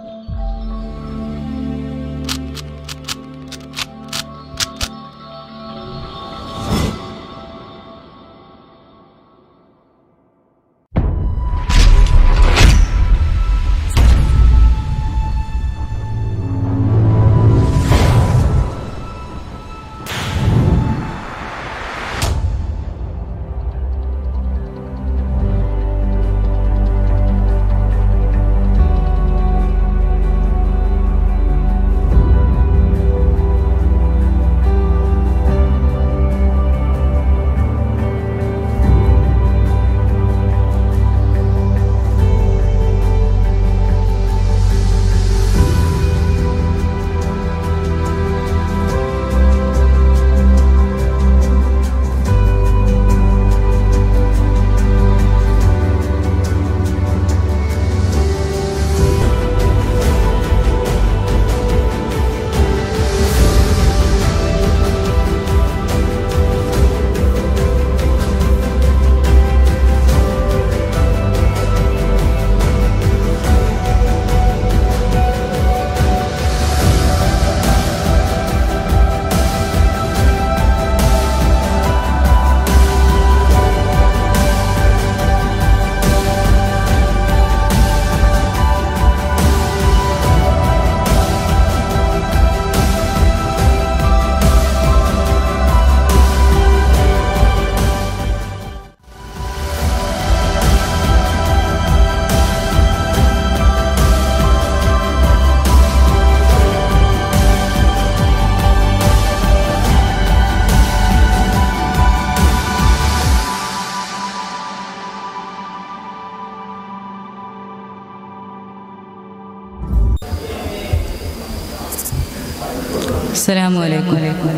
അസ്സലാമു അലൈക്കും.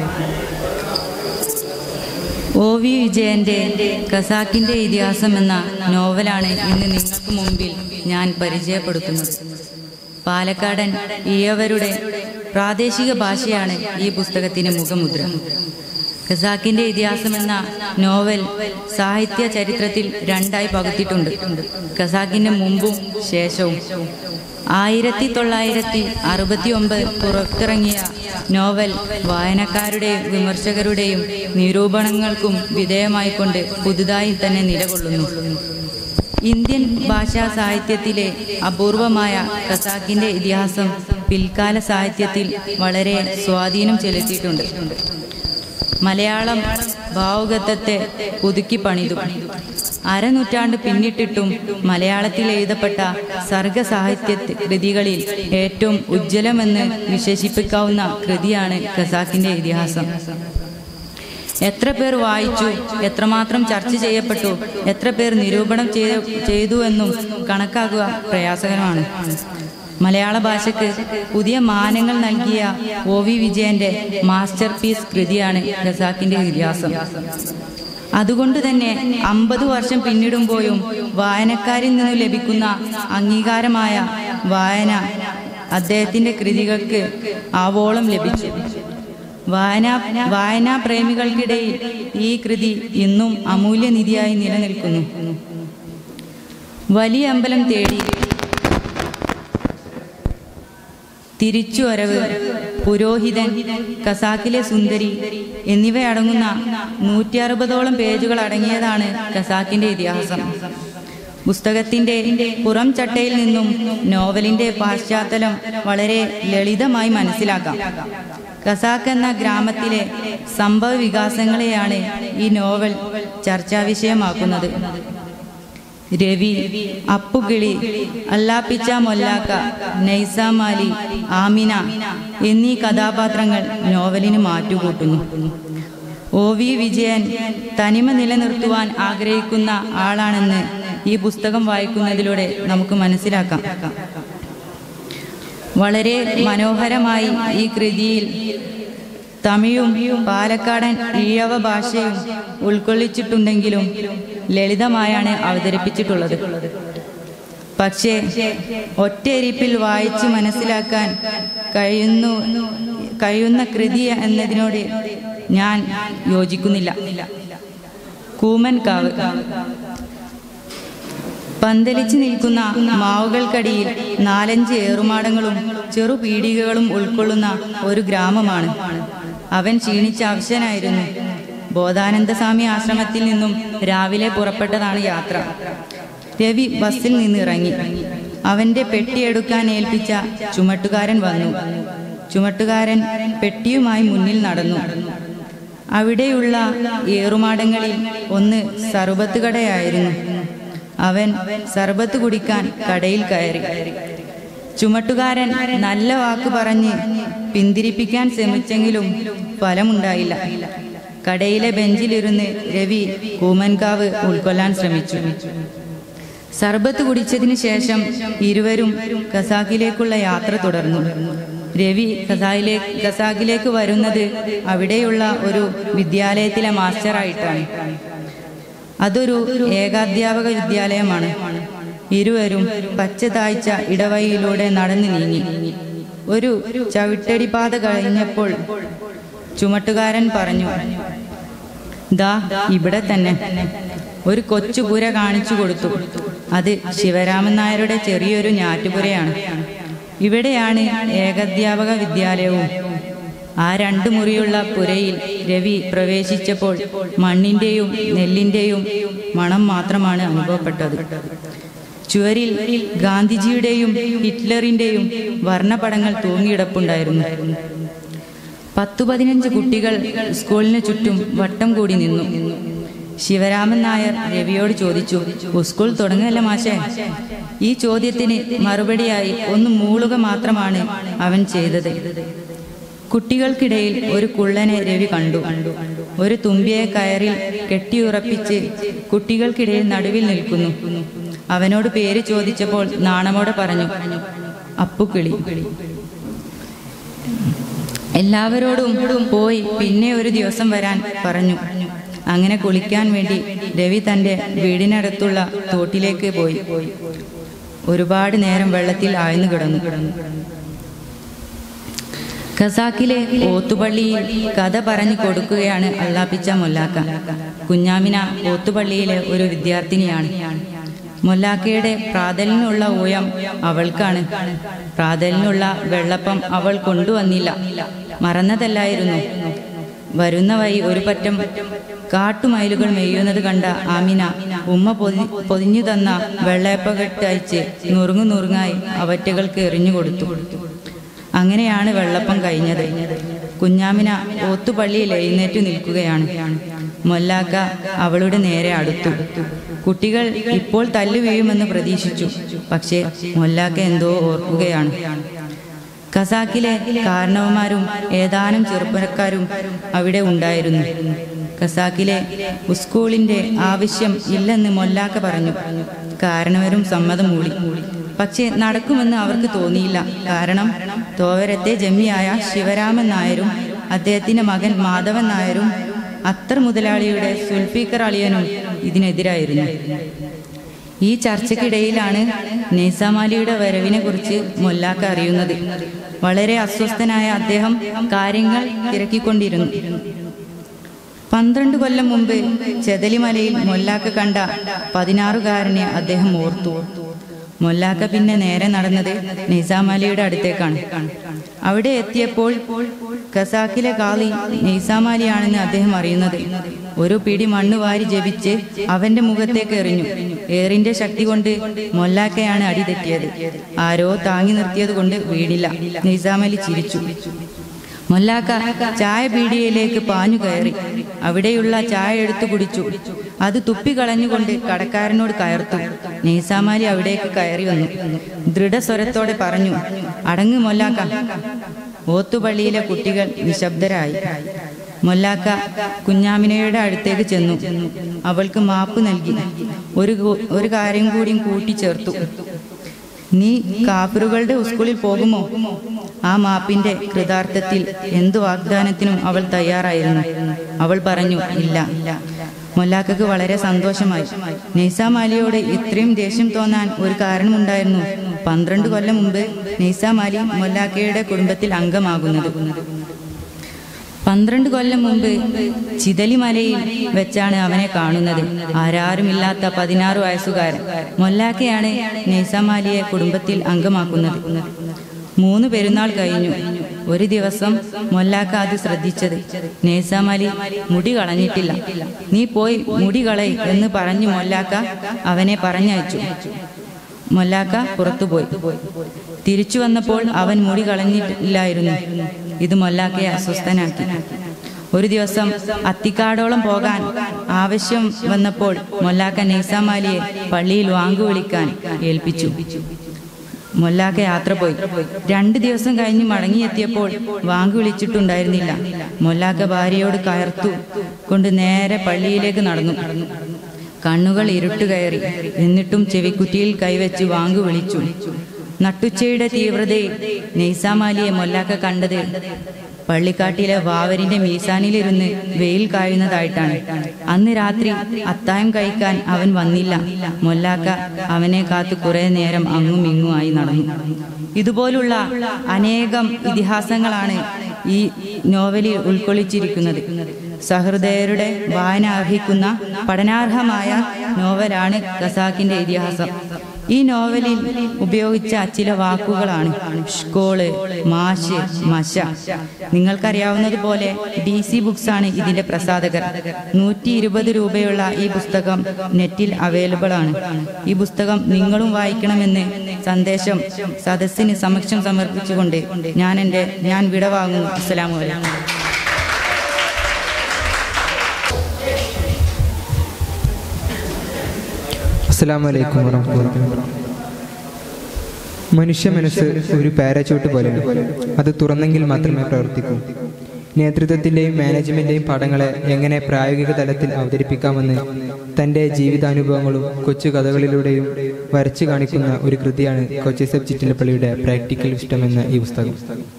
ഒ.വി. വിജയൻ്റെ ഖസാക്കിൻ്റെ ഇതിഹാസം എന്ന നോവലാണ് ഇന്ന് നിങ്ങൾക്ക് മുമ്പിൽ ഞാൻ പരിചയപ്പെടുത്തുന്നത്. പാലക്കാടൻ ഈഴവരുടെ പ്രാദേശിക ഭാഷയാണ് ഈ പുസ്തകത്തിന് മുഖമുദ്ര. ഖസാക്കിൻ്റെ ഇതിഹാസം എന്ന നോവൽ സാഹിത്യ ചരിത്രത്തിൽ രണ്ടായി പകുത്തിയിട്ടുണ്ട്. ഖസാക്കിൻ്റെ മുമ്പും ശേഷവും. 1969 പുറത്തിറങ്ങിയ നോവൽ വായനക്കാരുടെയും വിമർശകരുടെയും നിരൂപണങ്ങൾക്കും വിധേയമായിക്കൊണ്ട് പുതുതായി തന്നെ നിലകൊള്ളുന്നു. ഇന്ത്യൻ ഭാഷാ സാഹിത്യത്തിലെ അപൂർവമായ ഖസാക്കിൻ്റെ ഇതിഹാസം പിൽക്കാല സാഹിത്യത്തിൽ വളരെ സ്വാധീനം ചെലുത്തിയിട്ടുണ്ട്. മലയാളം ഭാവുകത്വത്തെ പുതുക്കി പണിതു. അരനൂറ്റാണ്ട് പിന്നിട്ടിട്ടും മലയാളത്തിൽ എഴുതപ്പെട്ട സർഗസാഹിത്യ കൃതികളിൽ ഏറ്റവും ഉജ്ജ്വലമെന്ന് വിശേഷിപ്പിക്കാവുന്ന കൃതിയാണ് ഖസാക്കിൻ്റെ ഇതിഹാസം. എത്ര പേർ വായിച്ചു, എത്രമാത്രം ചർച്ച ചെയ്യപ്പെട്ടു, എത്ര പേർ നിരൂപണം ചെയ്തു എന്നും കണക്കാക്കുക പ്രയാസകരമാണ്. മലയാള ഭാഷയ്ക്ക് പുതിയ മാനങ്ങൾ നൽകിയ ഒ.വി. വിജയൻ്റെ മാസ്റ്റർ പീസ് കൃതിയാണ് ഖസാക്കിൻ്റെ ഇതിഹാസം. അതുകൊണ്ട് തന്നെ 50 വർഷം പിന്നിടുമ്പോഴും വായനക്കാരിൽ നിന്നും ലഭിക്കുന്ന അംഗീകാരമായ വായന അദ്ദേഹത്തിൻ്റെ കൃതികൾക്ക് ആവോളം ലഭിച്ചു. വായനാ പ്രേമികൾക്കിടയിൽ ഈ കൃതി ഇന്നും അമൂല്യനിധിയായി നിലനിൽക്കുന്നു. വലിയ അമ്പലം തേടി, തിരിച്ചുവരവ്, പുരോഹിതൻ, ഖസാക്കിലെ സുന്ദരി എന്നിവയടങ്ങുന്ന 160ഓളം പേജുകൾ അടങ്ങിയതാണ് ഖസാക്കിൻ്റെ ഇതിഹാസം. പുസ്തകത്തിൻ്റെ പുറം ചട്ടയിൽ നിന്നും നോവലിൻ്റെ പശ്ചാത്തലം വളരെ ലളിതമായി മനസ്സിലാക്കാം. ഖസാക്ക് എന്ന ഗ്രാമത്തിലെ സംഭവ വികാസങ്ങളെയാണ് ഈ നോവൽ ചർച്ചാവിഷയമാക്കുന്നത്. രവി, അപ്പുകിളി, അല്ലാപ്പിച്ച മൊല്ലാക്ക, നൈസാമാലി, ആമിന എന്നീ കഥാപാത്രങ്ങൾ നോവലിന് മാറ്റുകൂട്ടുന്നു. ഒ.വി. വിജയൻ തനിമ നിലനിർത്തുവാൻ ആഗ്രഹിക്കുന്ന ആളാണെന്ന് ഈ പുസ്തകം വായിക്കുന്നതിലൂടെ നമുക്ക് മനസ്സിലാക്കാം. വളരെ മനോഹരമായി ഈ കൃതിയിൽ തമിഴും പാലക്കാടൻ ഈഴവ ഭാഷയും ഉൾക്കൊള്ളിച്ചിട്ടുണ്ടെങ്കിലും ലളിതമായാണ് അവതരിപ്പിച്ചിട്ടുള്ളത്. പക്ഷേ ഒറ്റയിരിപ്പിൽ വായിച്ച് മനസ്സിലാക്കാൻ കഴിയുന്ന കൃതി എന്നതിനോട് ഞാൻ യോജിക്കുന്നില്ല. കൂമൻകാവ്. പന്തലിച്ചു നിൽക്കുന്ന മാവുകൾക്കടിയിൽ 4-5 ഏറുമാടങ്ങളും ചെറു പീടികകളും ഉൾക്കൊള്ളുന്ന ഒരു ഗ്രാമമാണ്. അവൻ ക്ഷീണിച്ച അവശനായിരുന്നു. ബോധാനന്ദസ്വാമി ആശ്രമത്തിൽ നിന്നും രാവിലെ പുറപ്പെട്ടതാണ് യാത്ര. രവി ബസ്സിൽ നിന്നിറങ്ങി. അവന്റെ പെട്ടിയെടുക്കാൻ ഏൽപ്പിച്ച ചുമട്ടുകാരൻ വന്നു. ചുമട്ടുകാരൻ പെട്ടിയുമായി മുന്നിൽ നടന്നു. അവിടെയുള്ള ഏറുമാടങ്ങളിൽ ഒന്ന് സർബത്ത് കടയായിരുന്നു. അവൻ സർബത്ത് കുടിക്കാൻ കടയിൽ കയറി. ചുമട്ടുകാരൻ നല്ല വാക്ക് പറഞ്ഞ് പിന്തിരിപ്പിക്കാൻ ശ്രമിച്ചെങ്കിലും ഫലമുണ്ടായില്ല. കടയിലെ ബെഞ്ചിലിരുന്ന് രവി കൂമൻകാവ് ഉൾക്കൊള്ളാൻ ശ്രമിച്ചു. സർബത്ത് കുടിച്ചതിന് ശേഷം ഇരുവരും ഖസാക്കിലേക്കുള്ള യാത്ര തുടർന്നു. രവി ഖസാക്കിലേക്ക് വരുന്നത് അവിടെയുള്ള ഒരു വിദ്യാലയത്തിലെ മാസ്റ്ററായിട്ടാണ്. അതൊരു ഏകാധ്യാപക വിദ്യാലയമാണ്. ഇരുവരും പച്ച താഴ്ച ഇടവഴിയിലൂടെ നടന്നു നീങ്ങി. ഒരു ചവിട്ടടിപ്പാത കഴിഞ്ഞപ്പോൾ ചുമട്ടുകാരൻ പറഞ്ഞു, ദാ ഇവിടെ തന്നെ. ഒരു കൊച്ചുപുര കാണിച്ചു കൊടുത്തു. അത് ശിവരാമൻ നായരുടെ ചെറിയൊരു ഞാറ്റുപുരയാണ്. ഇവിടെയാണ് ഏകാധ്യാപക വിദ്യാലയവും. ആ 2 മുറിയുള്ള പുരയിൽ രവി പ്രവേശിച്ചപ്പോൾ മണ്ണിന്റെയും നെല്ലിന്റെയും മണം മാത്രമാണ് അനുഭവപ്പെട്ടത്. ചുവരിൽ ഗാന്ധിജിയുടെയും ഹിറ്റ്ലറിന്റെയും വർണ്ണപടങ്ങൾ തൂങ്ങിയിടപ്പുണ്ടായിരുന്നു. 10-15 കുട്ടികൾ സ്കൂളിന് ചുറ്റും വട്ടം കൂടി നിന്നു. ശിവരാമൻ നായർ രവിയോട് ചോദിച്ചു, സ്കൂൾ തുടങ്ങുകയല്ല മാഷേ? ഈ ചോദ്യത്തിന് മറുപടിയായി ഒന്ന് മൂളുക മാത്രമാണ് അവൻ ചെയ്തത്. കുട്ടികൾക്കിടയിൽ ഒരു കുള്ളനെ രവി കണ്ടു. ഒരു തുമ്പിയെ കയറിൽ കെട്ടിയുറപ്പിച്ച് കുട്ടികൾക്കിടയിൽ നടുവിൽ നിൽക്കുന്നു. അവനോട് പേര് ചോദിച്ചപ്പോൾ നാണമോടെ പറഞ്ഞു, അപ്പുക്കിളി. എല്ലാവരോടും പോയി പിന്നെ ഒരു ദിവസം വരാൻ പറഞ്ഞു. അങ്ങനെ കുളിക്കാൻ വേണ്ടി രവി തന്റെ വീടിനടുത്തുള്ള തോട്ടിലേക്ക് പോയി. ഒരുപാട് നേരം വെള്ളത്തിൽ ആഴ്ന്നു കിടന്നു. ഖസാക്കിലെ ഓത്തുപള്ളിയിൽ കഥ പറഞ്ഞു കൊടുക്കുകയാണ് അള്ളാപ്പിച്ച മൊല്ലാക്ക. കുഞ്ഞാമിന ഓത്തുപള്ളിയിലെ ഒരു വിദ്യാർത്ഥിനിയാണ്. മൊല്ലാക്കയുടെ പ്രാതലിനുള്ള ഊയം അവൾക്കാണ്. പ്രാതലിനുള്ള വെള്ളപ്പം അവൾ കൊണ്ടുവന്നില്ല. മറന്നതല്ലായിരുന്നു. വരുന്ന വഴി ഒരു പറ്റം കാട്ടുമയിലുകൾ മെയ്യുന്നത് കണ്ട ആമിന ഉമ്മ പൊതിഞ്ഞു തന്ന വെള്ളയപ്പകെട്ട് അയച്ച് നുറുങ്ങായി അവറ്റകൾക്ക് എറിഞ്ഞുകൊടുത്തു. അങ്ങനെയാണ് വെള്ളപ്പം കഴിഞ്ഞത്. കുഞ്ഞാമിന ഓത്തുപള്ളിയിൽ എഴുന്നേറ്റു നിൽക്കുകയാണ്. മൊല്ലാക്ക അവളുടെ നേരെ അടുത്തു. കുട്ടികൾ ഇപ്പോൾ തല്ലു വീഴുമെന്ന് പ്രതീക്ഷിച്ചു. പക്ഷേ മൊല്ലാക്ക എന്തോ ഓർക്കുകയാണ്. ഖസാക്കിലെ കാരണവന്മാരും ഏതാനും ചെറുപ്പക്കാരും അവിടെ ഉണ്ടായിരുന്നു. ഖസാക്കിലെ സ്കൂളിന്റെ ആവശ്യം ഇല്ലെന്ന് മൊല്ലാക്ക പറഞ്ഞു. കാരണവരും സമ്മതം മൂളി. പക്ഷെ നടക്കുമെന്ന് അവർക്ക് തോന്നിയില്ല. കാരണം തോവരത്തെ ജമ്മിയായ ശിവരാമൻ നായരും അദ്ദേഹത്തിന്റെ മകൻ മാധവൻ നായരും അത്തർ മുതലാളിയുടെ സുൽഫീഖർ അളിയനും ഇതിനെതിരായിരുന്നു. ഈ ചർച്ചയ്ക്കിടയിലാണ് നൈസാമാലിയുടെ വരവിനെ കുറിച്ച് മൊല്ലാക്ക അറിയുന്നത്. വളരെ അസ്വസ്ഥനായ അദ്ദേഹം കാര്യങ്ങൾ തിരക്കിക്കൊണ്ടിരുന്നു. 12 കൊല്ലം മുമ്പ് ചെതലിമലയിൽ മൊല്ലാക്ക കണ്ട 16-കാരനെ അദ്ദേഹം ഓർത്തു. മൊല്ലാക്ക പിന്നെ നേരെ നടന്നത് നൈസാമാലിയുടെ അടുത്തേക്കാണ്. അവിടെ എത്തിയപ്പോൾ ഖസാക്കിലെ കാളി നൈസാമാലിയാണെന്ന് അദ്ദേഹം അറിയുന്നത്. ഒരു പിടി മണ്ണ് വാരി ജപിച്ച് അവന്റെ മുഖത്തേക്ക് എറിഞ്ഞു. ഏറിന്റെ ശക്തി കൊണ്ട് മൊല്ലാക്കയാണ് അടി തെറ്റിയത്. ആരോ താങ്ങി നിർത്തിയത് കൊണ്ട് വീണില്ല. നൈസാമാലി ചിരിച്ചു. മൊല്ലാക്ക ചായ പീടികയിലേക്ക് പാഞ്ഞു കയറി. അവിടെയുള്ള ചായ എടുത്തു കുടിച്ചു. അത് തുപ്പിക്കളഞ്ഞുകൊണ്ട് കടക്കാരനോട് കയർത്തു. നൈസാമാലി അവിടേക്ക് കയറി വന്നു. ദൃഢസ്വരത്തോടെ പറഞ്ഞു, അടങ്ങ് മൊല്ലാക്ക. ഓത്തുപള്ളിയിലെ കുട്ടികൾ നിശബ്ദരായി. മൊല്ലാക്ക കുഞ്ഞാമിനയുടെ അടുത്തേക്ക് ചെന്നു. അവൾക്ക് മാപ്പ് നൽകി. ഒരു കാര്യം കൂടി കൂട്ടിച്ചേർത്തു. നീ കാഫിറുകളുടെ സ്കൂളിൽ പോകുമോ? ആ മാപ്പിന്റെ കൃതാർത്ഥത്തിൽ എന്തു വാഗ്ദാനത്തിനും അവൾ തയ്യാറായിരുന്നു. അവൾ പറഞ്ഞു, ഇല്ല. മൊല്ലാക്കക്ക് വളരെ സന്തോഷമായി. നൈസാമാലിയോട് ഇത്രയും ദേഷ്യം തോന്നാൻ ഒരു കാരണമുണ്ടായിരുന്നു. 12 കൊല്ലം മുമ്പ് നൈസാമാലി മൊല്ലാക്കയുടെ കുടുംബത്തിൽ അംഗമാകുന്നത്. 12 കൊല്ലം മുമ്പ് ചിതലിമലയിൽ വെച്ചാണ് അവനെ കാണുന്നത്. ആരാരുമില്ലാത്ത 16 വയസ്സുകാരൻ. മൊല്ലാക്കയാണ് നൈസാമാലിയെ കുടുംബത്തിൽ അംഗമാക്കുന്നത്. 3 പെരുന്നാൾ കഴിഞ്ഞു. ഒരു ദിവസം മൊല്ലാക്ക അത് ശ്രദ്ധിച്ചത്. നൈസാമാലി മുടി കളഞ്ഞിട്ടില്ല. നീ പോയി മുടി കളയ് എന്ന് പറഞ്ഞു മൊല്ലാക്ക അവനെ പറഞ്ഞയച്ചു. മൊല്ലാക്ക പുറത്തുപോയി. തിരിച്ചു വന്നപ്പോൾ അവൻ മുടി കളഞ്ഞിട്ടില്ലായിരുന്നു. ഇത് മൊല്ലാക്കയെ അസ്വസ്ഥനാക്കി. ഒരു ദിവസം അത്തിക്കാടോളം പോകാൻ ആവശ്യം വന്നപ്പോൾ മൊല്ലാക്ക നൈസാമാലിയെ പള്ളിയിൽ വാങ്കു വിളിക്കാൻ ഏൽപ്പിച്ചു. മൊല്ലാക്ക യാത്ര പോയി. 2 ദിവസം കഴിഞ്ഞ് മടങ്ങിയെത്തിയപ്പോൾ വാങ്കു വിളിച്ചിട്ടുണ്ടായിരുന്നില്ല. മൊല്ലാക്ക ഭാര്യയോട് കയർത്തു കൊണ്ട് നേരെ പള്ളിയിലേക്ക് നടന്നു. കണ്ണുകൾ ഇരുട്ട് കയറി. എന്നിട്ടും ചെവിക്കുറ്റിയിൽ കൈവച്ച് വാങ്കു വിളിച്ചു. നട്ടുച്ചയുടെ തീവ്രതയിൽ നൈസാമാലിയെ മൊല്ലാക്ക കണ്ടത് പള്ളിക്കാട്ടിലെ വാവരിന്റെ മീസാനിലിരുന്ന് വെയിൽ കായുന്നതായിട്ടാണ്. അന്ന് രാത്രി അത്തായം കഴിക്കാൻ അവൻ വന്നില്ല. മൊല്ലാക്ക അവനെ കാത്തു കുറെ നേരം അങ്ങും ഇങ്ങുമായി നടന്നു. ഇതുപോലുള്ള അനേകം ഇതിഹാസങ്ങളാണ് ഈ നോവലിൽ ഉൾക്കൊള്ളിച്ചിരിക്കുന്നത്. സഹൃദയരുടെ വായന അർഹിക്കുന്ന പഠനാർഹമായ നോവലാണ് ഖസാക്കിന്റെ ഇതിഹാസം. ഈ നോവലിൽ ഉപയോഗിച്ച ചില വാക്കുകളാണ് സ്കോള്, മാഷ്, മശ. നിങ്ങൾക്കറിയാവുന്നതുപോലെ DC ബുക്സ് ആണ് ഇതിന്റെ പ്രസാധകർ. 120 രൂപയുള്ള ഈ പുസ്തകം നെറ്റിൽ അവൈലബിൾ ആണ്. ഈ പുസ്തകം നിങ്ങളും വായിക്കണമെന്ന് സന്ദേശം സദസ്സിന് സമക്ഷം സമർപ്പിച്ചുകൊണ്ട് ഞാൻ വിടവാങ്ങുന്നു. അസ്സലാമു അലൈക്കും. അസ്സലാമു അലൈക്കും വറഹ്മത്തുള്ളാഹി. മനുഷ്യ മനസ്സ് ഒരു പാരച്യൂട്ട് പോലെയാണ്. അത് തുറന്നെങ്കിൽ മാത്രമേ പ്രവർത്തിക്കൂ. നേതൃത്വത്തിൻ്റെയും മാനേജ്മെന്റിന്റെയും പാഠങ്ങളെ എങ്ങനെ പ്രായോഗിക തലത്തിൽ അവതരിപ്പിക്കാമെന്ന് തൻ്റെ ജീവിതാനുഭവങ്ങളും കൊച്ചു കഥകളിലൂടെയും വരച്ചു കാണിക്കുന്ന ഒരു കൃതിയാണ് കൊച്ചി സബ് ചിറ്റിലപ്പള്ളിയുടെ പ്രാക്ടിക്കൽ വിസ്റ്റം എന്ന ഈ പുസ്തകം.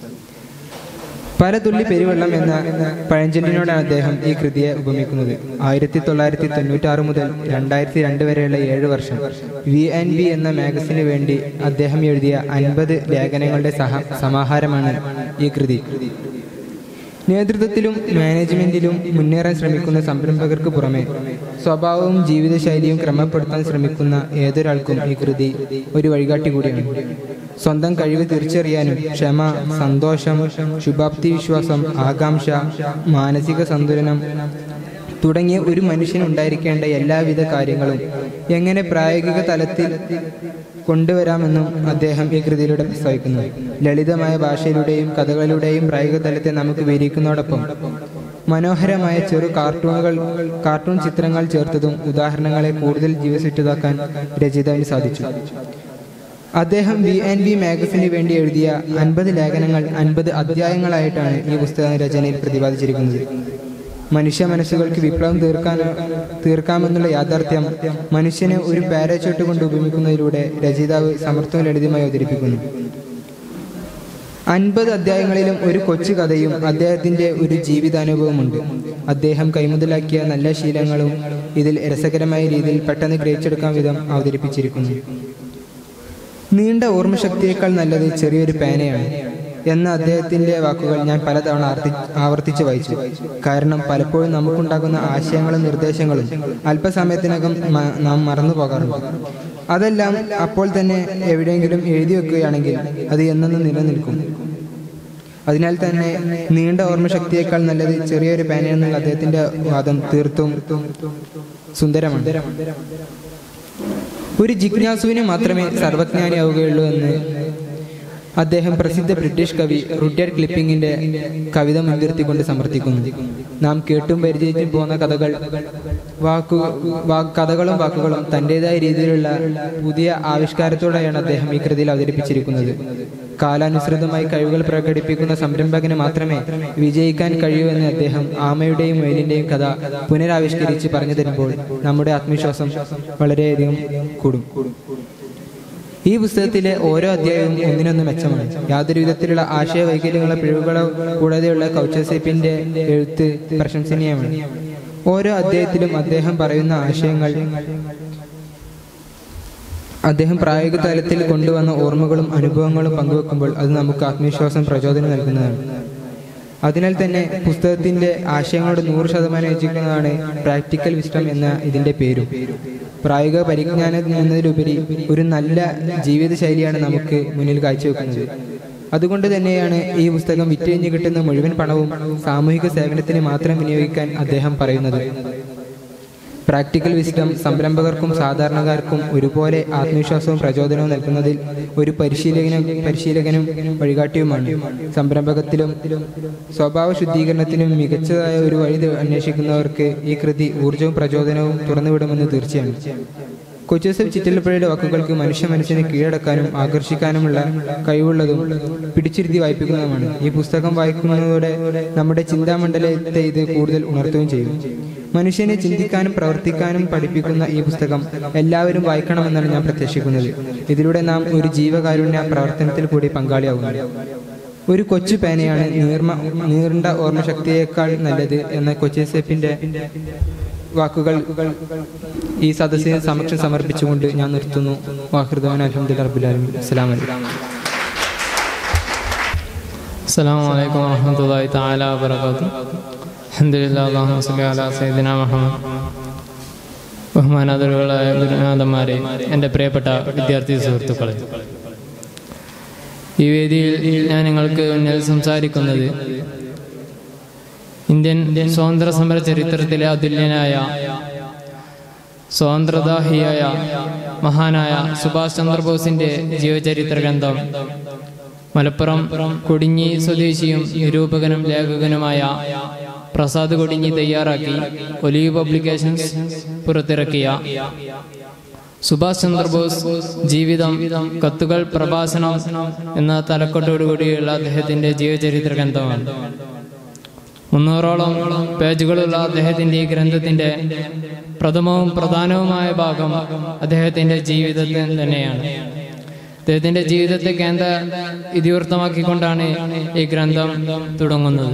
പല തുള്ളി പെരുവെള്ളം എന്ന പഴഞ്ചൊല്ലിനോടാണ് അദ്ദേഹം ഈ കൃതിയെ ഉപമിക്കുന്നത്. 1996 മുതൽ 2002 വരെയുള്ള 7 വർഷം V&B എന്ന മാഗസിന് വേണ്ടി അദ്ദേഹം എഴുതിയ 50 ലേഖനങ്ങളുടെ സമാഹാരമാണ് ഈ കൃതി. നേതൃത്വത്തിലും മാനേജ്മെന്റിലും മുന്നേറാൻ ശ്രമിക്കുന്ന സംരംഭകർക്ക് പുറമെ സ്വഭാവവും ജീവിതശൈലിയും ക്രമപ്പെടുത്താൻ ശ്രമിക്കുന്ന ഏതൊരാൾക്കും ഈ കൃതി ഒരു വഴികാട്ടി കൂടിയാണ്. സ്വന്തം കഴിവ് തിരിച്ചറിയാനും ക്ഷമ, സന്തോഷം, ശുഭാപ്തി വിശ്വാസം, ആകാംക്ഷ, മാനസിക സന്തുലനം തുടങ്ങിയ ഒരു മനുഷ്യനുണ്ടായിരിക്കേണ്ട എല്ലാവിധ കാര്യങ്ങളും എങ്ങനെ പ്രായോഗിക തലത്തിൽ കൊണ്ടുവരാമെന്നും അദ്ദേഹം ഈ കൃതിയിലൂടെ പ്രസ്താവിക്കുന്നു. ലളിതമായ ഭാഷയിലൂടെയും കഥകളിലൂടെയും പ്രായോഗിക തലത്തെ നമുക്ക് വിവരിക്കുന്നതോടൊപ്പം മനോഹരമായ ചെറു കാർട്ടൂൺ ചിത്രങ്ങൾ ചേർത്തതും ഉദാഹരണങ്ങളെ കൂടുതൽ ജീവസുറ്റതാക്കാൻ രചയിതാവിന് സാധിച്ചു. അദ്ദേഹം V&B മാഗസിന് വേണ്ടി എഴുതിയ 50 ലേഖനങ്ങൾ 50 അധ്യായങ്ങളായിട്ടാണ് ഈ പുസ്തക രചനയിൽ പ്രതിപാദിച്ചിരിക്കുന്നത്. മനുഷ്യ മനസ്സുകൾക്ക് വിപ്ലവം തീർക്കാമെന്നുള്ള യാഥാർത്ഥ്യം മനുഷ്യനെ ഒരു പാരച്യൂട്ട് കൊണ്ട് ഉപമിക്കുന്നതിലൂടെ രചയിതാവ് സമർത്ഥവും ലളിതമായി അവതരിപ്പിക്കുന്നു. 50 അധ്യായങ്ങളിലും ഒരു കൊച്ചു കഥയും അദ്ദേഹത്തിന്റെ ഒരു ജീവിതാനുഭവമുണ്ട്. അദ്ദേഹം കൈമുതലാക്കിയ നല്ല ശീലങ്ങളും ഇതിൽ രസകരമായ രീതിയിൽ പെട്ടെന്ന് ഗ്രഹിച്ചെടുക്കാൻ വിധം അവതരിപ്പിച്ചിരിക്കുന്നു. നീണ്ട ഓർമ്മശക്തിയേക്കാൾ നല്ലത് ചെറിയൊരു പേനയാണ് എന്ന അദ്ദേഹത്തിന്റെ വാക്കുകൾ ഞാൻ പലതവണ ആവർത്തിച്ച് വായിച്ചു. കാരണം പലപ്പോഴും നമുക്കുണ്ടാകുന്ന ആശയങ്ങളും നിർദ്ദേശങ്ങളും അല്പസമയത്തിനകം നാം മറന്നു പോകാറുണ്ട്. അതെല്ലാം അപ്പോൾ തന്നെ എവിടെയെങ്കിലും എഴുതി വെക്കുകയാണെങ്കിൽ അത് എന്നെന്നും നിലനിൽക്കും. അതിനാൽ തന്നെ നീണ്ട ഓർമ്മശക്തിയേക്കാൾ നല്ലത് ചെറിയൊരു പേനയെന്നുള്ള അദ്ദേഹത്തിന്റെ വാദം തീർത്തും സുന്ദരമാണ്. ഒരു ജിജ്ഞാസുവിന് മാത്രമേ സർവജ്ഞാനിയാവുകയുള്ളൂ എന്ന് അദ്ദേഹം പ്രസിദ്ധ ബ്രിട്ടീഷ് കവി റുഡ്യാർഡ് കിപ്ലിംഗിന്റെ കവിത മുൻനിർത്തിക്കൊണ്ട് സമർത്ഥിക്കുന്നു. നാം കേട്ടും പരിചയിച്ചും പോകുന്ന കഥകളും വാക്കുകളും തന്റേതായ രീതിയിലുള്ള പുതിയ ആവിഷ്കാരത്തോടെയാണ് അദ്ദേഹം ഈ കൃതിയിൽ അവതരിപ്പിച്ചിരിക്കുന്നത്. കാലാനുസൃതമായി കഴിവുകൾ പ്രകടിപ്പിക്കുന്ന സംരംഭകന് മാത്രമേ വിജയിക്കാൻ കഴിയൂ എന്ന് അദ്ദേഹം ആമയുടെയും മുയലിന്റെയും കഥ പുനരാവിഷ്കരിച്ച് പറഞ്ഞു തരുമ്പോൾ നമ്മുടെ ആത്മവിശ്വാസം വളരെയധികം കൂടും. ഈ പുസ്തകത്തിലെ ഓരോ അധ്യായവും ഒന്നിനൊന്ന് മെച്ചമാണ്. യാതൊരു വിധത്തിലുള്ള ആശയവൈകല്യങ്ങളോ പിഴവുകളോ കൂടാതെയുള്ള കൗച്ചസേപ്പിന്റെ എഴുത്ത് പ്രശംസനീയമാണ്. ഓരോ അധ്യായത്തിലും അദ്ദേഹം പറയുന്ന ആശയങ്ങൾ അദ്ദേഹം പ്രായോഗിക തലത്തിൽ കൊണ്ടുവന്ന ഓർമ്മകളും അനുഭവങ്ങളും പങ്കുവെക്കുമ്പോൾ അത് നമുക്ക് ആത്മവിശ്വാസം പ്രചോദനം നൽകുന്നതാണ്. അതിനാൽ തന്നെ പുസ്തകത്തിൻ്റെ ആശയങ്ങളോട് 100% യോജിക്കുന്നതാണ് പ്രാക്ടിക്കൽ വിസ്ഡം എന്ന ഇതിൻ്റെ പേരും. പ്രായോഗിക പരിജ്ഞാനം എന്നതിലുപരി ഒരു നല്ല ജീവിതശൈലിയാണ് നമുക്ക് മുന്നിൽ കാഴ്ചവെക്കുന്നത്. അതുകൊണ്ട് തന്നെയാണ് ഈ പുസ്തകം വിറ്റഴിഞ്ഞ് കിട്ടുന്ന മുഴുവൻ പണവും സാമൂഹിക സേവനത്തിന് മാത്രം വിനിയോഗിക്കാൻ അദ്ദേഹം പറയുന്നത്. പ്രാക്ടിക്കൽ വിസ്ഡം സംരംഭകർക്കും സാധാരണക്കാർക്കും ഒരുപോലെ ആത്മവിശ്വാസവും പ്രചോദനവും നൽകുന്നതിൽ ഒരു പരിശീലകനും വഴികാട്ടിയുമാണ്. സംരംഭകത്തിലും സ്വഭാവ ശുദ്ധീകരണത്തിനും മികച്ചതായ ഒരു വഴി അന്വേഷിക്കുന്നവർക്ക് ഈ കൃതി ഊർജവും പ്രചോദനവും തുറന്നുവിടുമെന്ന് തീർച്ചയാണ്. കൊച്ചൂസഫ് ചിറ്റലപ്പുഴയുടെ വാക്കുകൾക്ക് മനുഷ്യ മനസ്സിനെ കീഴടക്കാനും ആകർഷിക്കാനുമുള്ള കഴിവുള്ളതും പിടിച്ചിരുത്തി വായിപ്പിക്കുന്നതുമാണ്. ഈ പുസ്തകം വായിക്കുന്നതോടെ നമ്മുടെ ചിന്താമണ്ഡലത്തെ ഇത് കൂടുതൽ ഉണർത്തുകയും ചെയ്യും. മനുഷ്യനെ ചിന്തിക്കാനും പ്രവർത്തിക്കാനും പഠിപ്പിക്കുന്ന ഈ പുസ്തകം എല്ലാവരും വായിക്കണമെന്നാണ് ഞാൻ പ്രത്യാശിക്കുന്നത്. ഇതിലൂടെ നാം ഒരു ജീവകാരുണ്യ പ്രവർത്തനത്തിൽ കൂടി പങ്കാളിയാകുന്നു. ഒരു കൊച്ചു പേനയാണ് നീണ്ട ഓർമ്മശക്തിയേക്കാൾ നല്ലത് എന്ന കൊച്ചൂസഫിന്റെ വാക്കുകൾ ഈ സദസ്സിന് സമക്ഷം സമർപ്പിച്ചുകൊണ്ട് ഞാൻ നിർത്തുന്നു. വാഹിർദാൻ അൽഹംദുലില്ലാഹി റബ്ബിൽ ആലമീൻ. അസ്സലാമു അലൈക്കും. അസ്സലാമു അലൈക്കും വറഹ്മത്തുള്ളാഹി തആല വബറകാതുഹു. അൽഹംദുലില്ലാഹി അല്ലാഹുമ്മ സ്വല്ലി അലാ സയ്യിദിനാ മുഹമ്മദ്. ബഹുമാനാദരവുകളായ ഗുരുനാഥന്മാരെ, എൻ്റെ പ്രിയപ്പെട്ട വിദ്യാർത്ഥി സുഹൃത്തുക്കളെ, ഈ വേദിയിൽ ഞാൻ നിങ്ങൾക്ക് മുന്നിൽ സംസാരിക്കുന്നത് ഇന്ത്യൻ സ്വാതന്ത്ര്യ സമര ചരിത്രത്തിലെ അതുല്യനായ സ്വാതന്ത്ര്യദാഹിയായ മഹാനായ സുഭാഷ് ചന്ദ്രബോസിന്റെ ജീവചരിത്ര ഗ്രന്ഥം മലപ്പുറം കൊടിഞ്ഞി സ്വദേശിയും നിരൂപകനും ലേഖകനുമായ പ്രസാദ് കൊടിഞ്ഞി തയ്യാറാക്കി ഒലീവ് പബ്ലിക്കേഷൻസ് പുറത്തിറക്കിയ സുഭാഷ് ചന്ദ്രബോസ് ജീവിതം, കത്തുകൾ, പ്രഭാഷണം എന്ന തലക്കെട്ടോടുകൂടിയുള്ള അദ്ദേഹത്തിന്റെ ജീവചരിത്ര ഗ്രന്ഥമാണ്. 300ഓളം പേജുകളുള്ള അദ്ദേഹത്തിന്റെ ഈ ഗ്രന്ഥത്തിന്റെ പ്രഥമവും പ്രധാനവുമായ ഭാഗം അദ്ദേഹത്തിന്റെ ജീവിതത്തിൽ തന്നെയാണ്. അദ്ദേഹത്തിന്റെ ജീവിതത്തെ കേന്ദ്ര ഇതിവൃത്തമാക്കിക്കൊണ്ടാണ് ഈ ഗ്രന്ഥം തുടങ്ങുന്നത്.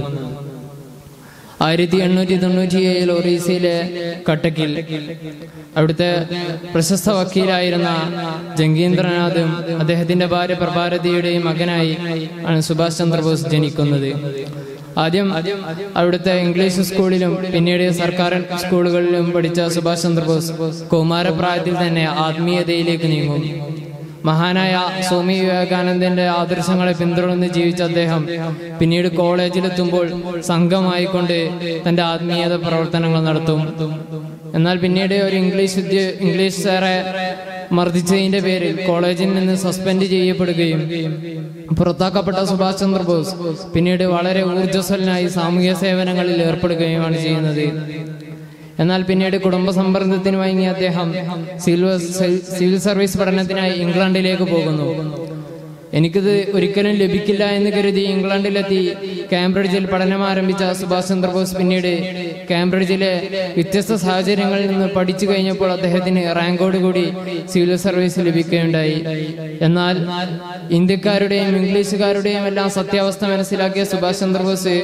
1897 ഒറീസയിലെ കട്ടക്കിൽ അവിടുത്തെ പ്രശസ്ത വക്കീലായിരുന്ന ജംഗീന്ദ്രനാഥും അദ്ദേഹത്തിന്റെ ഭാര്യ പ്രഭാരതിയുടെയും മകനായി ആണ് സുഭാഷ് ചന്ദ്രബോസ് ജനിക്കുന്നത്. ആദ്യം അവിടുത്തെ ഇംഗ്ലീഷ് സ്കൂളിലും പിന്നീട് സർക്കാർ സ്കൂളുകളിലും പഠിച്ച സുഭാഷ് ചന്ദ്രബോസ് കൗമാരപ്രായത്തിൽ തന്നെ ആത്മീയതയിലേക്ക് നീങ്ങും. മഹാനായ സ്വാമി വിവേകാനന്ദന്റെ ആദർശങ്ങളെ പിന്തുടർന്ന് ജീവിച്ച അദ്ദേഹം പിന്നീട് കോളേജിലെത്തുമ്പോൾ സംഘമായിക്കൊണ്ട് തന്റെ ആത്മീയത പ്രവർത്തനങ്ങൾ നടത്തും. എന്നാൽ പിന്നീട് ഒരു ഇംഗ്ലീഷ് സാറെ മർദ്ദിച്ചതിന്റെ പേരിൽ കോളേജിൽ നിന്ന് സസ്പെൻഡ് ചെയ്യപ്പെടുകയും പുറത്താക്കപ്പെട്ട സുഭാഷ് ചന്ദ്രബോസ് പിന്നീട് വളരെ ഊർജ്ജസ്വലനായി സാമൂഹ്യ സേവനങ്ങളിൽ ഏർപ്പെടുകയുമാണ് ചെയ്യുന്നത്. എന്നാൽ പിന്നീട് കുടുംബ സമ്മർദ്ദത്തിന് വഴങ്ങി അദ്ദേഹം സിവിൽ സർവീസ് പഠനത്തിനായി ഇംഗ്ലണ്ടിലേക്ക് പോകുന്നു. എനിക്കിത് ഒരിക്കലും ലഭിക്കില്ല എന്ന് കരുതി ഇംഗ്ലണ്ടിലെത്തി കാംബ്രിഡ്ജിൽ പഠനം ആരംഭിച്ച സുഭാഷ് ചന്ദ്രബോസ് പിന്നീട് കാംബ്രിഡ്ജിലെ വ്യത്യസ്ത സാഹചര്യങ്ങളിൽ നിന്ന് പഠിച്ചു കഴിഞ്ഞപ്പോൾ അദ്ദേഹത്തിന് റാങ്കോടുകൂടി സിവിൽ സർവീസ് ലഭിക്കുകയുണ്ടായി. എന്നാൽ ഇന്ത്യക്കാരുടെയും ഇംഗ്ലീഷുകാരുടെയും എല്ലാം സത്യാവസ്ഥ മനസ്സിലാക്കിയ സുഭാഷ് ചന്ദ്രബോസ്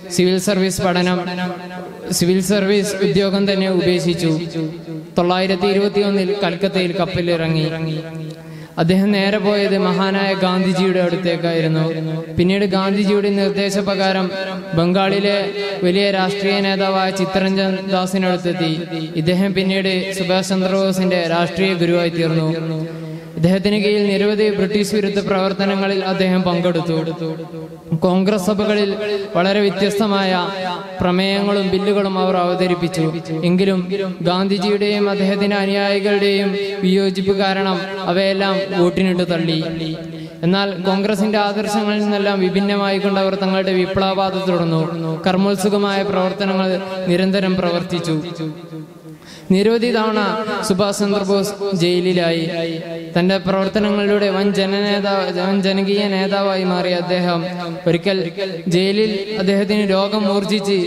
സിവിൽ സർവീസ് ഉദ്യോഗം തന്നെ ഉപേക്ഷിച്ചു. 921 കൽക്കത്തയിൽ കപ്പലിറങ്ങി. അദ്ദേഹം നേരെ പോയത് മഹാനായ ഗാന്ധിജിയുടെ അടുത്തേക്കായിരുന്നു. പിന്നീട് ഗാന്ധിജിയുടെ നിർദ്ദേശപ്രകാരം ബംഗാളിലെ വലിയ രാഷ്ട്രീയ നേതാവായ ചിത്തരഞ്ജൻ ദാസിനടുത്തെത്തി. ഇദ്ദേഹം പിന്നീട് സുഭാഷ് ചന്ദ്രബോസിന്റെ രാഷ്ട്രീയ ഗുരുവായി തീർന്നു. ഇദ്ദേഹത്തിന് കീഴിൽ നിരവധി ബ്രിട്ടീഷ് വിരുദ്ധ പ്രവർത്തനങ്ങളിൽ അദ്ദേഹം പങ്കെടുത്തു. കോൺഗ്രസ് സഭകളിൽ വളരെ വ്യത്യസ്തമായ പ്രമേയങ്ങളും ബില്ലുകളും അവർ അവതരിപ്പിച്ചു. എങ്കിലും ഗാന്ധിജിയുടെയും അദ്ദേഹത്തിന്റെ അനുയായികളുടെയും വിയോജിപ്പ് കാരണം അവയെല്ലാം വോട്ടിനിട്ട് തള്ളി. എന്നാൽ കോൺഗ്രസിന്റെ ആദർശങ്ങളിൽ നിന്നെല്ലാം വിഭിന്നമായി കൊണ്ട് അവർ തങ്ങളുടെ വിപ്ലവപാത തുടർന്നു. കർമ്മോത്സുകമായ പ്രവർത്തനങ്ങൾ നിരന്തരം പ്രവർത്തിച്ചു. നിരവധി തവണ സുഭാഷ് ചന്ദ്രബോസ് ജയിലിലായി. തന്റെ പ്രവർത്തനങ്ങളിലൂടെ വൻ ജനകീയ നേതാവായി മാറിയ അദ്ദേഹം ഒരിക്കൽ ജയിലിൽ അദ്ദേഹത്തിന് രോഗം മൂർച്ഛിച്ച്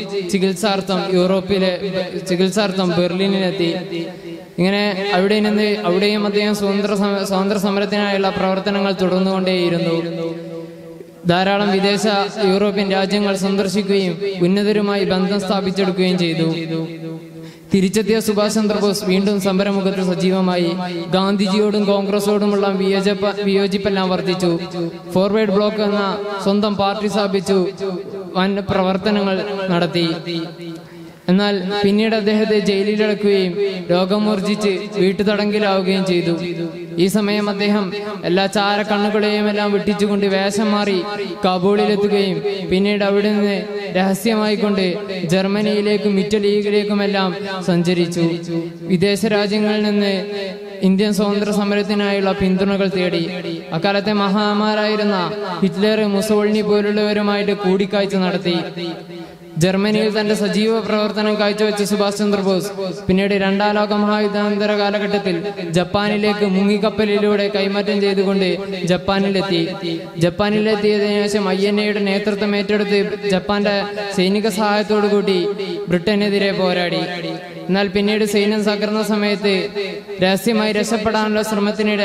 ചികിത്സാർത്ഥം ബെർലിനിലെത്തി. ഇങ്ങനെ അവിടെയും അദ്ദേഹം സ്വാതന്ത്ര്യ സമരത്തിനായുള്ള പ്രവർത്തനങ്ങൾ തുടർന്നുകൊണ്ടേയിരുന്നു. ധാരാളം വിദേശ യൂറോപ്യൻ രാജ്യങ്ങൾ സന്ദർശിക്കുകയും ഉന്നതരുമായി ബന്ധം സ്ഥാപിച്ചെടുക്കുകയും ചെയ്തു. തിരിച്ചെത്തിയ സുഭാഷ് ചന്ദ്രബോസ് വീണ്ടും സമരമുഖത്ത് സജീവമായി. ഗാന്ധിജിയോടും കോൺഗ്രസോടുമുള്ള വിയോജിപ്പെല്ലാം വർദ്ധിച്ചു. ഫോർവേഡ് ബ്ലോക്ക് എന്ന സ്വന്തം പാർട്ടി സ്ഥാപിച്ചു. വൻ പ്രവർത്തനങ്ങൾ നടത്തി. എന്നാൽ പിന്നീട് അദ്ദേഹത്തെ ജയിലിലടക്കുകയും രോഗം മൂർജിച്ച് വീട്ടുതടങ്കിലാവുകയും ചെയ്തു. ഈ സമയം അദ്ദേഹം എല്ലാ ചാരക്കണ്ണുകളെയും എല്ലാം വെട്ടിച്ചുകൊണ്ട് വേഷം മാറി കാബൂളിലെത്തുകയും പിന്നീട് അവിടെ നിന്ന് രഹസ്യമായിക്കൊണ്ട് ജർമ്മനിയിലേക്കും ഇറ്റലിയിലേക്കുമെല്ലാം സഞ്ചരിച്ചു. വിദേശ രാജ്യങ്ങളിൽ നിന്ന് ഇന്ത്യൻ സ്വാതന്ത്ര്യ സമരത്തിനായുള്ള പിന്തുണകൾ തേടി. അക്കാലത്തെ മഹാന്മാരായിരുന്ന ഹിറ്റ്ലർ, മുസോളിനി പോലുള്ളവരുമായിട്ട് കൂടിക്കാഴ്ച നടത്തി. ജർമ്മനിയിൽ തന്റെ സജീവ പ്രവർത്തനം കാഴ്ചവെച്ച സുഭാഷ് ചന്ദ്രബോസ് പിന്നീട് രണ്ടാം ലോക മഹായുദ്ധാനന്തര കാലഘട്ടത്തിൽ ജപ്പാനിലേക്ക് മുങ്ങിക്കപ്പലിലൂടെ കൈമാറ്റം ചെയ്തുകൊണ്ട് ജപ്പാനിലെത്തിയതിനു ശേഷം INA-യുടെ നേതൃത്വം ഏറ്റെടുത്ത് ജപ്പാന്റെ സൈനിക സഹായത്തോടുകൂടി ബ്രിട്ടനെതിരെ പോരാടി. എന്നാൽ പിന്നീട് സൈന്യം തകർന്ന സമയത്ത് രഹസ്യമായി രക്ഷപ്പെടാനുള്ള ശ്രമത്തിനിടെ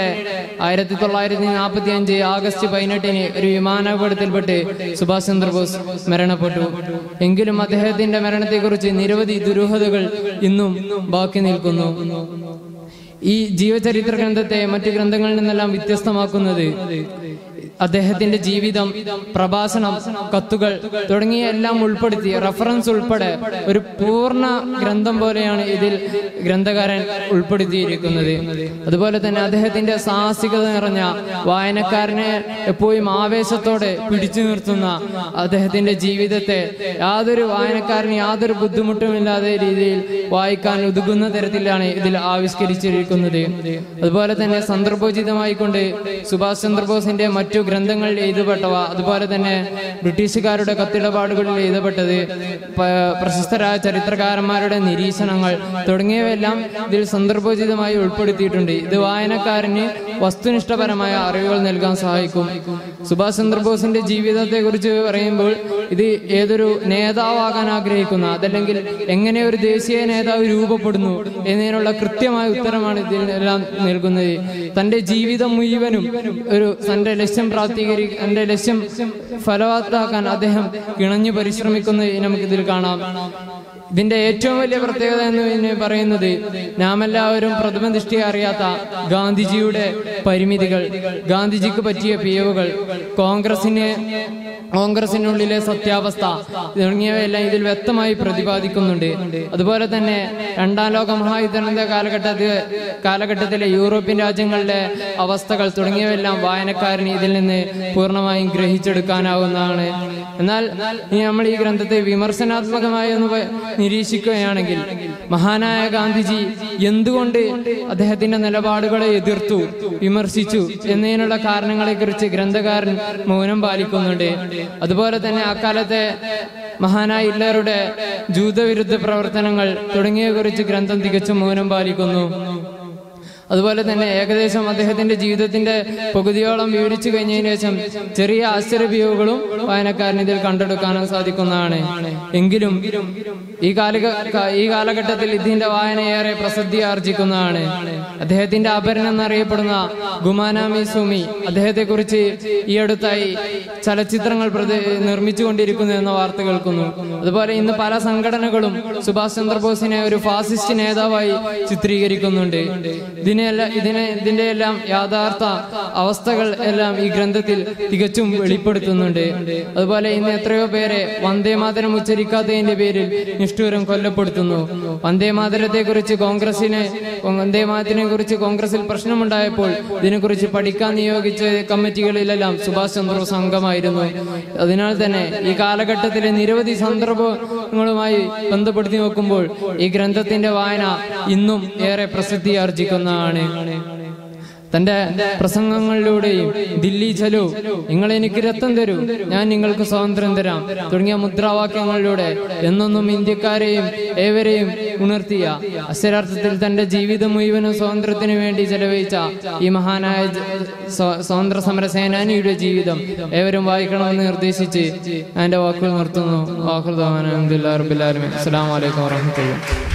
1945 ആഗസ്റ്റ് 18 ഒരു വിമാനാപകടത്തിൽപ്പെട്ട് സുഭാഷ് ചന്ദ്രബോസ് മരണപ്പെട്ടു. എങ്കിലും അദ്ദേഹത്തിന്റെ മരണത്തെക്കുറിച്ച് നിരവധി ദുരൂഹതകൾ ഇന്നും ബാക്കി നിൽക്കുന്നു. ഈ ജീവചരിത്ര ഗ്രന്ഥത്തെ മറ്റു ഗ്രന്ഥങ്ങളിൽ നിന്നെല്ലാം വ്യത്യസ്തമാക്കുന്നത് അദ്ദേഹത്തിന്റെ ജീവിതം, പ്രഭാഷണം, കത്തുകൾ തുടങ്ങിയ എല്ലാം ഉൾപ്പെടുത്തി റഫറൻസ് ഉൾപ്പെടെ ഒരു പൂർണ്ണ ഗ്രന്ഥം പോലെയാണ് ഇതിൽ ഗ്രന്ഥകാരൻ ഉൾപ്പെടുത്തിയിരിക്കുന്നത്. അതുപോലെ തന്നെ അദ്ദേഹത്തിന്റെ സാഹസികത നിറഞ്ഞ, വായനക്കാരനെ എപ്പോഴും ആവേശത്തോടെ പിടിച്ചു നിർത്തുന്ന അദ്ദേഹത്തിന്റെ ജീവിതത്തെ യാതൊരു വായനക്കാരന് യാതൊരു ബുദ്ധിമുട്ടുമില്ലാത്ത രീതിയിൽ വായിക്കാൻ ഉതകുന്ന തരത്തിലാണ് ഇതിൽ ആവിഷ്കരിച്ചിരിക്കുന്നത്. അതുപോലെ തന്നെ സന്ദർഭോചിതമായിക്കൊണ്ട് സുഭാഷ് ചന്ദ്രബോസിന്റെ മറ്റു ഗ്രന്ഥങ്ങളിൽ എഴുതപ്പെട്ടവ, അതുപോലെ തന്നെ ബ്രിട്ടീഷുകാരുടെ കത്തിടപാടുകളിൽ എഴുതപ്പെട്ടത്, പ്രശസ്തരായ ചരിത്രകാരന്മാരുടെ നിരീക്ഷണങ്ങൾ തുടങ്ങിയവയെല്ലാം ഇതിൽ സന്ദർഭോചിതമായി ഉൾപ്പെടുത്തിയിട്ടുണ്ട്. ഇത് വായനക്കാരന് വസ്തുനിഷ്ഠപരമായ അറിവുകൾ നൽകാൻ സഹായിക്കും. സുഭാഷ് ചന്ദ്രബോസിന്റെ ജീവിതത്തെ കുറിച്ച് പറയുമ്പോൾ ഇത് ഏതൊരു നേതാവാകാൻ ആഗ്രഹിക്കുന്ന, അതല്ലെങ്കിൽ എങ്ങനെ ഒരു ദേശീയ നേതാവ് രൂപപ്പെടുന്നു എന്നതിനുള്ള കൃത്യമായ ഉത്തരമാണ് ഇതിലെല്ലാം നൽകുന്നത്. തന്റെ ജീവിതം മുഴുവനും തന്റെ ലക്ഷ്യം ഫലവത്താക്കാൻ അദ്ദേഹം കിണഞ്ഞു പരിശ്രമിക്കുന്നത് നമുക്കിതിൽ കാണാം. ഇതിന്റെ ഏറ്റവും വലിയ പ്രത്യേകത എന്ന് പറയുന്നത് നാം എല്ലാവരും പ്രഥമ ദൃഷ്ടിയെ അറിയാത്ത ഗാന്ധിജിയുടെ പരിമിതികൾ, ഗാന്ധിജിക്ക് പറ്റിയ പിഴവുകൾ, കോൺഗ്രസിനുള്ളിലെ സത്യാവസ്ഥ തുടങ്ങിയവയെല്ലാം ഇതിൽ വ്യക്തമായി പ്രതിപാദിക്കുന്നുണ്ട്. അതുപോലെ തന്നെ രണ്ടാം ലോക മഹായുദ്ധാനന്തര കാലഘട്ടത്തിലെ യൂറോപ്യൻ രാജ്യങ്ങളിലെ അവസ്ഥകൾ തുടങ്ങിയവയെല്ലാം വായനക്കാരന് ഇതിൽ നിന്ന് പൂർണ്ണമായും ഗ്രഹിച്ചെടുക്കാനാവുന്നതാണ്. എന്നാൽ നമ്മൾ ഈ ഗ്രന്ഥത്തെ വിമർശനാത്മകമായി ഒന്ന് നിരീക്ഷിക്കുകയാണെങ്കിൽ, മഹാനായ ഗാന്ധിജി എന്തുകൊണ്ട് അദ്ദേഹത്തിന്റെ നിലപാടുകളെ എതിർത്തു, വിമർശിച്ചു എന്നതിനുള്ള കാരണങ്ങളെ കുറിച്ച് ഗ്രന്ഥകാരൻ മൗനം പാലിക്കുന്നുണ്ട്. അതുപോലെ തന്നെ അക്കാലത്തെ മഹാനായ ഹിറ്റ്ലറുടെ ജൂതവിരുദ്ധ പ്രവർത്തനങ്ങൾ തുടങ്ങിയവയെ കുറിച്ച് ഗ്രന്ഥം തികച്ചും മൗനം പാലിക്കുന്നു. അതുപോലെ തന്നെ ഏകദേശം അദ്ദേഹത്തിന്റെ ജീവിതത്തിന്റെ പകുതിയോളം വിവരിച്ചു കഴിഞ്ഞതിന് ശേഷം ചെറിയ ആശ്ചര്യവിയോഗങ്ങളും വായനക്കാരന് ഇതിൽ കണ്ടെടുക്കാനും സാധിക്കുന്നതാണ്. എങ്കിലും ഈ കാലഘട്ടത്തിൽ ഇതിന്റെ വായന ഏറെ പ്രസിദ്ധി ആർജിക്കുന്നതാണ്. അദ്ദേഹത്തിന്റെ അപരൻ എന്നറിയപ്പെടുന്ന ഗുമാനാമി സുമി, അദ്ദേഹത്തെ കുറിച്ച് ഈ അടുത്തായി ചലച്ചിത്രങ്ങൾ നിർമ്മിച്ചുകൊണ്ടിരിക്കുന്നു എന്ന വാർത്ത കേൾക്കുന്നു. അതുപോലെ ഇന്ന് പല സംഘടനകളും സുഭാഷ് ചന്ദ്രബോസിനെ ഒരു ഫാസിസ്റ്റ് നേതാവായി ചിത്രീകരിക്കുന്നുണ്ട്. ഇതിന്റെ എല്ലാം യഥാർത്ഥ അവസ്ഥകൾ എല്ലാം ഈ ഗ്രന്ഥത്തിൽ തികച്ചും വെളിപ്പെടുത്തുന്നുണ്ട്. അതുപോലെ ഇന്ന് എത്രയോ പേരെ വന്ദേമാതരം ഉച്ചരിക്കാത്തതിന്റെ പേരിൽ നിഷ്ഠൂരം കൊല്ലപ്പെടുത്തുന്നു. വന്ദേമാതരത്തെ കുറിച്ച് കോൺഗ്രസിൽ പ്രശ്നമുണ്ടായപ്പോൾ ഇതിനെക്കുറിച്ച് പഠിക്കാൻ നിയോഗിച്ച കമ്മിറ്റികളിലെല്ലാം സുഭാഷ് ചന്ദ്രബോസ് അംഗമായിരുന്നു. അതിനാൽ തന്നെ ഈ കാലഘട്ടത്തിലെ നിരവധി സന്ദർഭങ്ങളുമായി ബന്ധപ്പെടുത്തി നോക്കുമ്പോൾ ഈ ഗ്രന്ഥത്തിന്റെ വായന ഇന്നും ഏറെ പ്രസിദ്ധി ആർജിക്കുന്നതാണ്. തന്റെ പ്രസംഗങ്ങളിലൂടെയും ദില്ലി ചലോ, നിങ്ങൾ എനിക്ക് രക്തം തരൂ, ഞാൻ നിങ്ങൾക്ക് സ്വാതന്ത്ര്യം തരാം തുടങ്ങിയ മുദ്രാവാക്യങ്ങളിലൂടെ എന്നെന്നും ഇന്ത്യക്കാരെയും ഏവരെയും ഉണർത്തിയ, അക്ഷരാർത്ഥത്തിൽ തന്റെ ജീവിതം മുഴുവനും സ്വാതന്ത്ര്യത്തിന് വേണ്ടി ചെലവഴിച്ച ഈ മഹാനായ സ്വാതന്ത്ര്യ സമര സേനാനിയുടെ ജീവിതം ഏവരും വായിക്കണമെന്ന് നിർദ്ദേശിച്ച് എന്റെ വാക്കുകൾ നിർത്തുന്നു. അസ്സലാമു അലൈക്കും വറഹ്മത്തുള്ളാഹി.